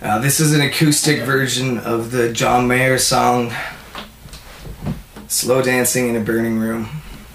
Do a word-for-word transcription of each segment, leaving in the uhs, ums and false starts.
Uh, this is an acoustic version of the John Mayer song, Slow Dancing in a Burning Room.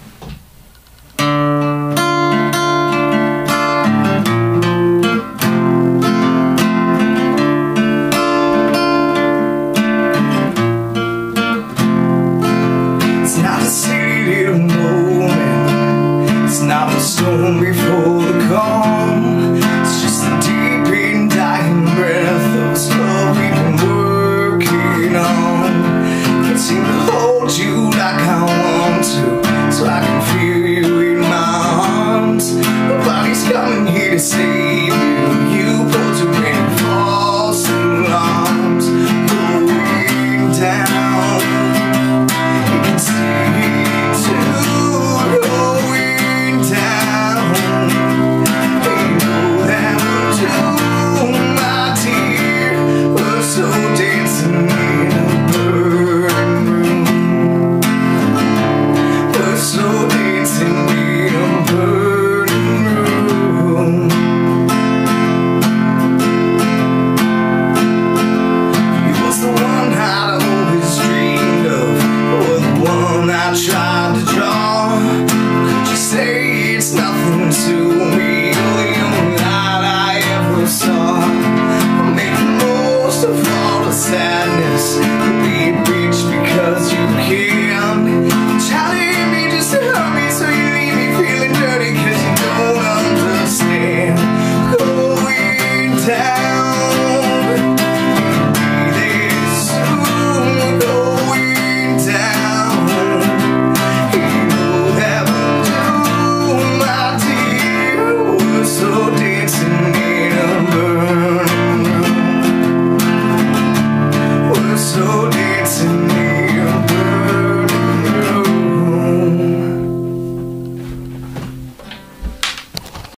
It's not a silly little moment, it's not the storm before the calm, it's just the deep and dying breath of love we've been working on. Can't seem to hold you like I want to, so I can feel you in my arms. Nobody's coming here to save you, you pulled your rain false alarms. Going down, you can see too, going down. You know that we're doomed, my dear, we're so dancing in a burning room. We're so dancing in a burning room. You was the one I'd always dreamed of, or the one I tried to draw. Could you say it's nothing to me, the only light I ever saw? Make the most of all the sadness, be a bitch because you can. Try to hit me just to hurt me, so you leave me feeling dirty cause you don't understand. Going down, be there soon. Going down, you know that we're doomed, my dear. We're so dancing in a burning room. We're so dancing in